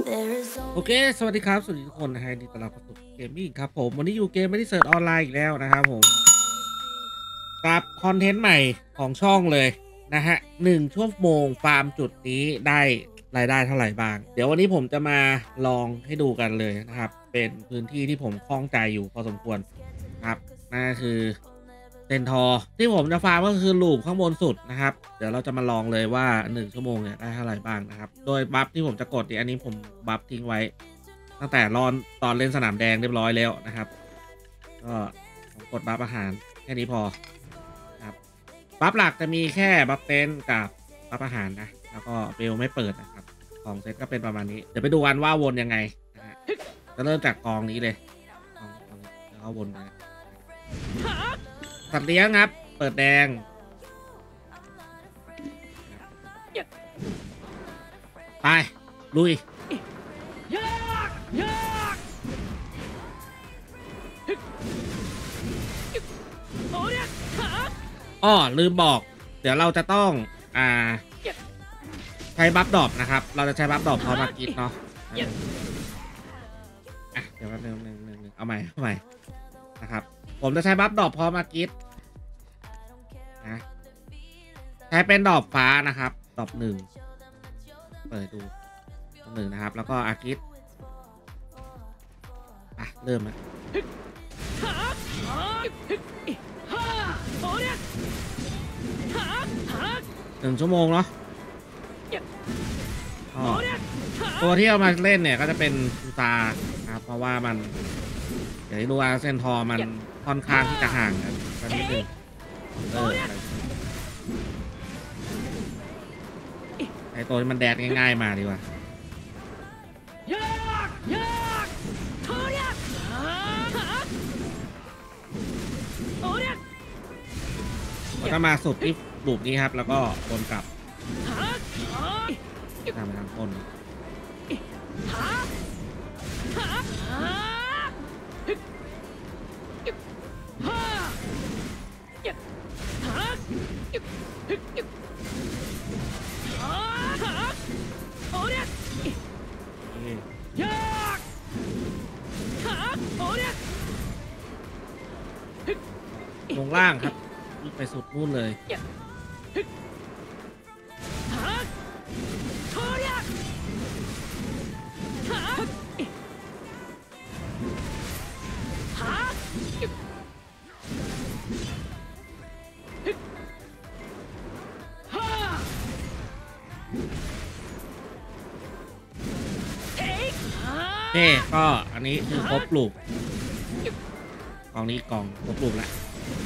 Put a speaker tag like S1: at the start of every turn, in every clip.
S1: โอเคสวัสดีครับสวัสดีทุกคนนะฮะดีต้อนรับเข้าสู่เกมมิ่งครับผมวันนี้อยู่เกมไม่ได้เสิร์ชออนไลน์อีกแล้วนะครับผมกับคอนเทนต์ใหม่ของช่องเลยนะฮะ1 ชั่วโมงฟาร์มจุดนี้ได้รายได้เท่าไหร่บ้างเดี๋ยววันนี้ผมจะมาลองให้ดูกันเลยนะครับเป็นพื้นที่ที่ผมคล่องใจอยู่พอสมควรครับนั่นคือเซนทอร์ที่ผมจะฟาร์มก็คือลูปข้างบนสุดนะครับเดี๋ยวเราจะมาลองเลยว่า1 ชั่วโมงเนี่ยได้เท่าไหร่บ้างนะครับโดยบัฟที่ผมจะกดอันนี้ผมบัฟทิ้งไว้ตั้งแต่ตอนเล่นสนามแดงเรียบร้อยแล้วนะครับก็ผมกดบัฟอาหารแค่นี้พอครับบัฟหลักจะมีแค่บัฟเต้นกับบัฟอาหารนะแล้วก็เบลไม่เปิดนะครับของเซตก็เป็นประมาณนี้เดี๋ยวไปดูกันว่าวนยังไงนะฮะจะเริ่มจากกองนี้เลยแล้วก็วนไปสัตว์เลี้ยงครับเปิดแดงไปลุยอ้อลืมบอกเดี๋ยวเราจะต้องใช้บัฟดรอปนะครับเราจะใช้บัฟดรอปพอมากิดเนาะเดี๋ยวหนึ่งเอาใหม่นะครับผมจะใช้บัฟดรอปพอมากิดนะใช้เป็นดรอปฟ้านะครับดรอป1เปิดดู1นะครับแล้วก็อากิดเริ่มแล้ว1 ชั่วโมงเนาะตัวที่เอามาเล่นเนี่ยก็จะเป็นซูตาครับเพราะว่ามันอย่างที่รู้ว่าเซนทอร์มันค่อนข้างที่จะห่างกันนิดนึงไอตัวที่มันแดดง่ายๆมาดีกว่าถ้ามาสุดที่ลูปนี้ครับแล้วก็วนกลับทำไปทางต้นลงล่างครับไปสุดนู่นเลยโอเคก็อันนี้คือครบปลูกกองนี้กองครบปลูกแล้ว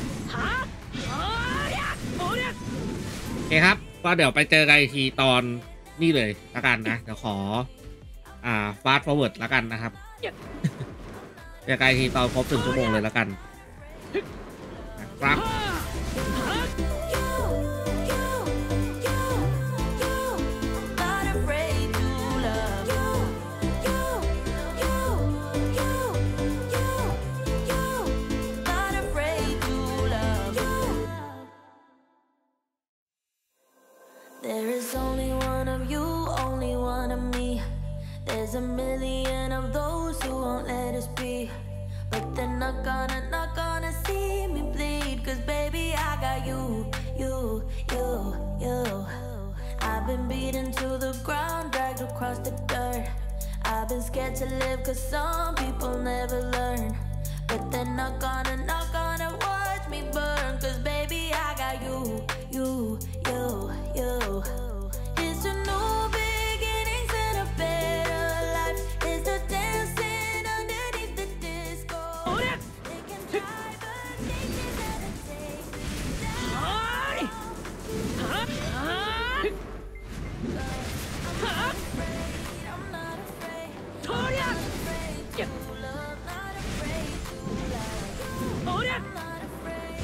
S1: โอเคครับก็เดี๋ยวไปเจอกันอีกทีตอนนี่เลยละกันนะเดี๋ยวขอฟาสต์ฟอร์เวิร์ดละกันนะครับเจอกันอีกทีตอนครบ1 ชั่วโมงเลยละกันครับ
S2: There is only one of you, only one of me. There's a million of those who won't let us be. But they're not gonna see me bleed. Cause baby, I got you. I've been beaten to the ground, dragged across the dirt. I've been scared to live cause some people never learn. But they're not gonna watch me burn. Cause baby, I got you. It's a new beginnings and a better life. It's the dancing underneath the disco. They can try, but they can never take me down. I'm not afraid to love, not afraid to love. I'm not afraid.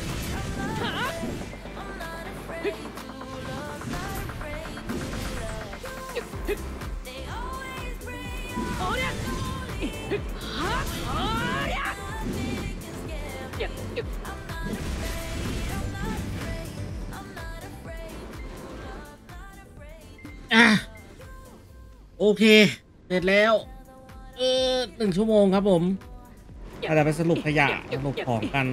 S2: They always bring out the
S1: โอเคเสร็จแล้ว1 ชั่วโมงครับผมอาจจะไปสรุปขยะสรุปของกัน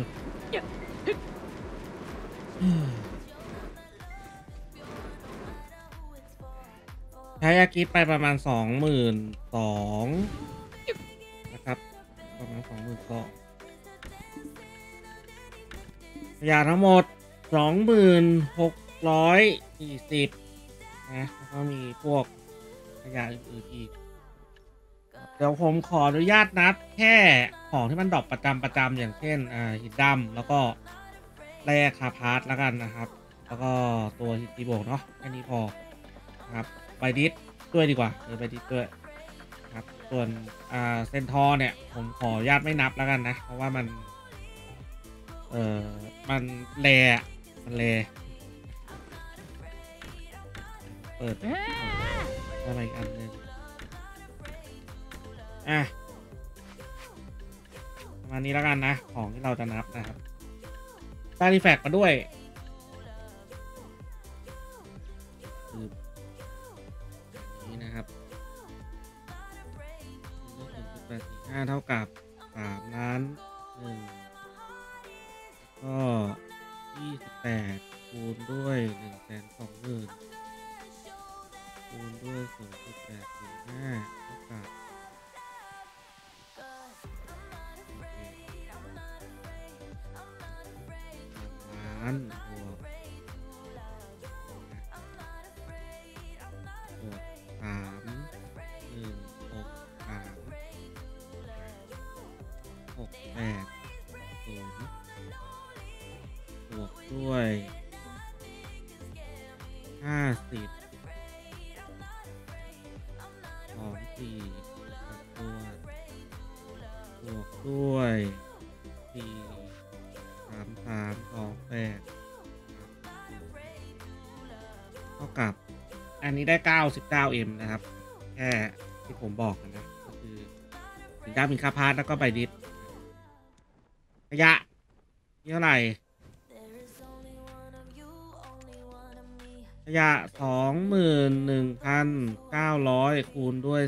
S1: ใช้อากิไปประมาณ22,000นะครับประมาณ22,000ขยะทั้งหมด2,640นะแล้วก็มีพวกขยะอื่นๆอีกเดี๋ยวผมขออนุญาตนับแค่ของที่มันดรอปประจำอย่างเช่นหินดำแล้วก็แร่คาพาร์ทแล้วกันนะครับแล้วก็ตัวฮิตติโบกเนาะแค่นี้พอนะครับไบดิสด้วยดีกว่าไบดิสด้วยครับส่วนเซนทอร์เนี่ยผมขออนุญาตไม่นับแล้วกันนะเพราะว่ามันมันแลเปิดอะไรอีกอันนึงประมาณนี้แล้วกันนะของที่เราจะนับนะครับได้รีแฟกมาด้วยนี่นะครับ845เท่ากับ3,100,000ก็28คูณด้วย120,000คูณด้วย0.845เท่ากับ3,000,000บวกบวกด้วย50 24ตัวบวกด้วย43328เท่ากับอันนี้ได้ 99M นะครับแค่ที่ผมบอกนะก็คือสินค้ามีค่าพาร์ทแล้วก็ไบดิสขยะเท่าไหร่ขยะ 21,900 คูณด้วย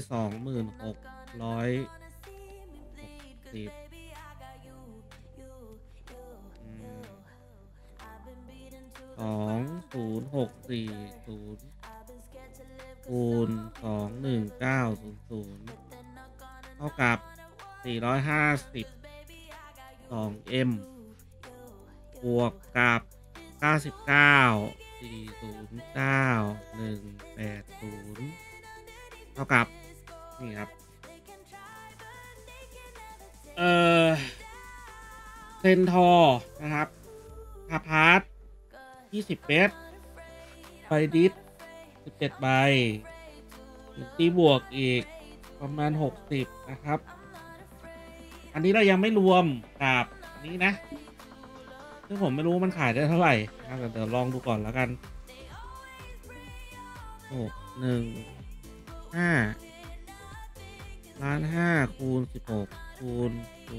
S1: 2,660 2064คูณ21900เท่ากับ452M บวกกับ99 409,180เท่ากับนี่ครับเซนทอร์นะครับคาพาร์ท20 เมตรไบดิส17 ใบตีบวกอีกประมาณ60นะครับอันนี้เรายังไม่รวมกับอันนี้นะซึ่งผมไม่รู้มันขายได้เท่าไหร่นะครับเดี๋ยวลองดูก่อนแล้วกัน1,500,000คูณ16คูณ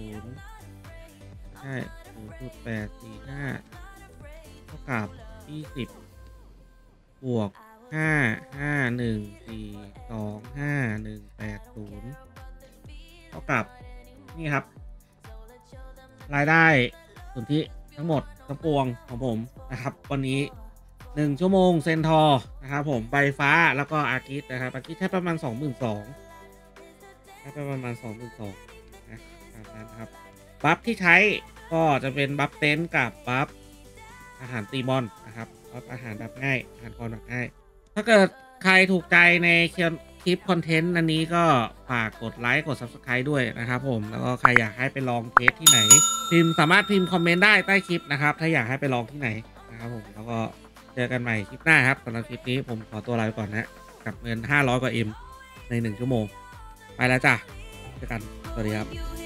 S1: 0ใช่ 0.845 เท่ากับ20บวก551425180เท่ากับนี่ครับรายได้ส่วนที่ทั้งหมดทั้งปวงของผมนะครับวันนี้1 ชั่วโมงเซนทอร์นะครับผมใบฟ้าแล้วก็อากิสนะครับอากิสใช้ประมาณ 22,000ใช้ประมาณ 22,000นะตามนั้นครับบัฟที่ใช้ก็จะเป็นบัฟเต็นท์กับบัฟอาหารตีมอนนะครับบัฟอาหารแบบง่ายอาหารคอนแบบง่ายถ้าเกิดใครถูกใจในคลิปคอนเทนต์อันนี้ก็ฝากกดไลค์กด Subscribe ด้วยนะครับผมแล้วก็ใครอยากให้ไปลองเทสที่ไหนสามารถพิมพ์คอมเมนต์ได้ใต้คลิปนะครับถ้าอยากให้ไปลองที่ไหนนะครับผมแล้วก็เจอกันใหม่คลิปหน้าครับสำหรับคลิปนี้ผมขอตัวลาไปก่อนนะกับเงิน500 กว่า M ใน1 ชั่วโมงไปแล้วจ้ะเจอกันสวัสดีครับ